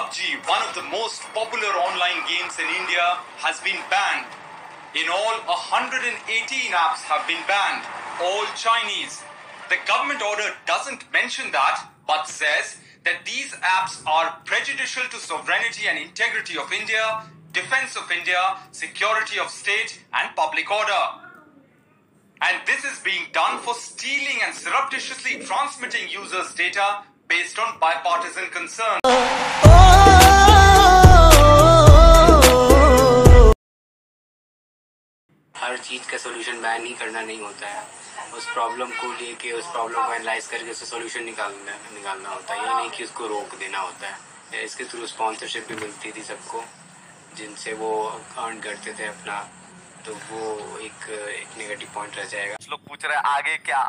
PUBG, one of the most popular online games in India, has been banned. In all, 118 apps have been banned, all Chinese. The government order doesn't mention that, but says that these apps are prejudicial to sovereignty and integrity of India, defense of India, security of state, and public order. And this is being done for stealing and surreptitiously transmitting users' data based on bipartisan concern. हर चीज़ का solution ban ही करना नहीं होता है, उस problem को लेके उस problem को एनालाइज करके उससे सोल्यूशन निकालना होता है, ये नहीं कि उसको रोक देना होता है। इसके थ्रू स्पॉन्सरशिप भी मिलती थी सबको, जिनसे वो अर्न करते थे अपना, तो वो एक नेगेटिव पॉइंट रह जाएगा। लोग पूछ रहे हैं आगे क्या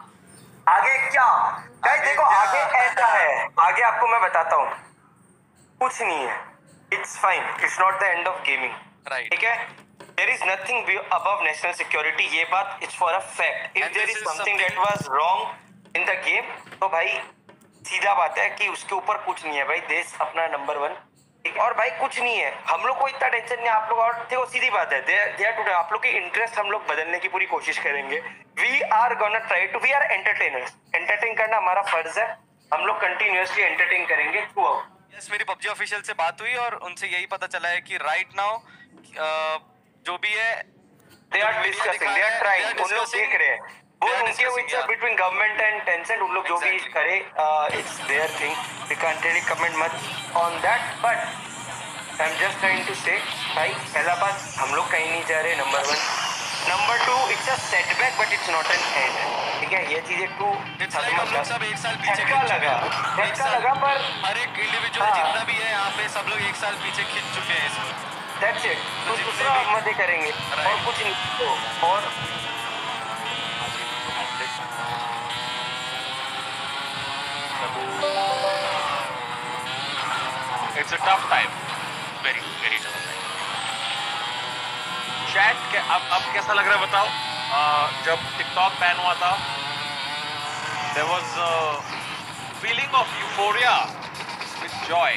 गाइस देखो आगे ऐसा है, आगे आपको मैं बताता हूँ, कुछ नहीं है, it's fine, it's not the end of gaming, right? ठीक है, there is nothing above national security, ये बात it's for a fact. If there is something that was wrong in the game, तो भाई सीधा बात है कि उसके ऊपर कुछ नहीं है भाई, देश अपना नंबर 1, और भाई कुछ नहीं है, हम लोग को इतना टेंशन नहीं, आप लोग, और देखो सीधी बात है, आप लोग के इंटरेस्ट हम लोग बदलने की पूरी कोशिश करेंगे। We are gonna try to, we are entertainers, entertain करना हमारा फर्ज है, हम लोग कंटिन्यूअसली एंटरटेन करेंगे थ्रू आउट। यस, मेरी पबजी ऑफिशियल से बात हुई और उनसे यही पता चला है कि राइट नाउ जो भी है they are discussing, they are trying, उन लोग देख रहे हैं, वो उनके which between government and Tencent, उन लोग जो भी करे, it's their thing, we can't really comment much on that, but I am just trying to say भाई, पहला बात हम लोग कहीं नहीं जा रहे, number 1, number 2 it's a setback but it's not an end, ठीक है, ये चीजें टू सब एक साल पीछे लगा पर हर एक इंडिविजुअल जितना भी है यहाँ पे, सब लोग एक साल पीछे खिंच चुके हैं इसमें, दैट्स इट, तो दूसरा मजे करेंगे और कुछ नहीं, तो और It's a tough time, very very tough time. Chat के अब कैसा लग रहा है बताओ? जब टिकटॉक बैन हुआ था, there was a feeling of euphoria with joy,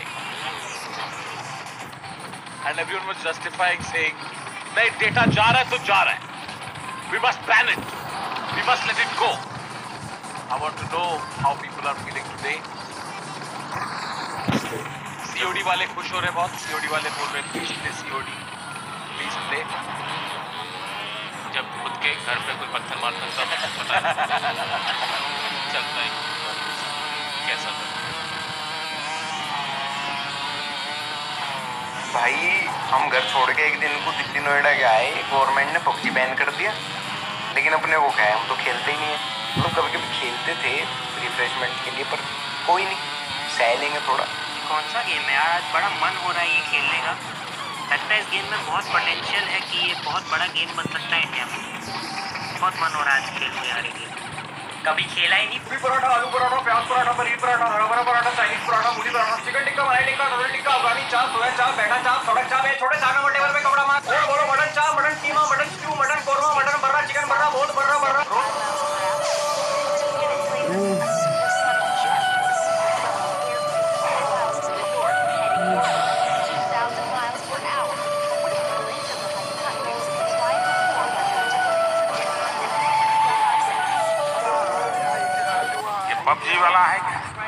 and everyone was justifying, saying, नहीं डेटा जा रहा है तो जा रहा है, we must ban it, we must let it go. I want to know how people are feeling today. COD वाले खुश हो रहे बहुत, COD वाले बोल रहे please play COD, please play. जब खुद के घर पे कोई पत्थर मारता है तब पता चलता है कैसा था। भाई हम घर छोड़ के एक दिन को दिल्ली नोएडा गए आए, गवर्नमेंट ने पबजी बैन कर दिया, लेकिन अपने वो क्या है, हम तो खेलते ही नहीं है, हम तो कभी कभी खेलते थे रिफ्रेशमेंट के लिए, पर कोई नहीं, सह लेंगे थोड़ा। कौन सा गेम है यार, आज बड़ा मन हो रहा है ये खेलने का, लगता है इस गेम में बहुत पोटेंशियल है कि ये बहुत बड़ा गेम बन सकता है इंडिया में, बहुत मन हो रहा है आज खेलने यार ये गेम, कभी खेला ही नहीं। पूरी पराठा, आलू पराठा, प्याज पराठा, पनीर पराठा, हरा भरा पराठा, चाइनीज पराठा, मूली पराठा, चिकन टिक्का, मलाई टिक्का, नॉर्मल टिक्का, अफगानी चाप, सोया चाप, बैठा चाप, सड़क चाप, ये छोटे चाप में टेबल पे कपड़ा मार, बोलो mutton chaap, mutton keema, mutton stew, mutton korma, mutton barra, chicken barra, बहुत बर्रा बर्रा। पबजी वाला है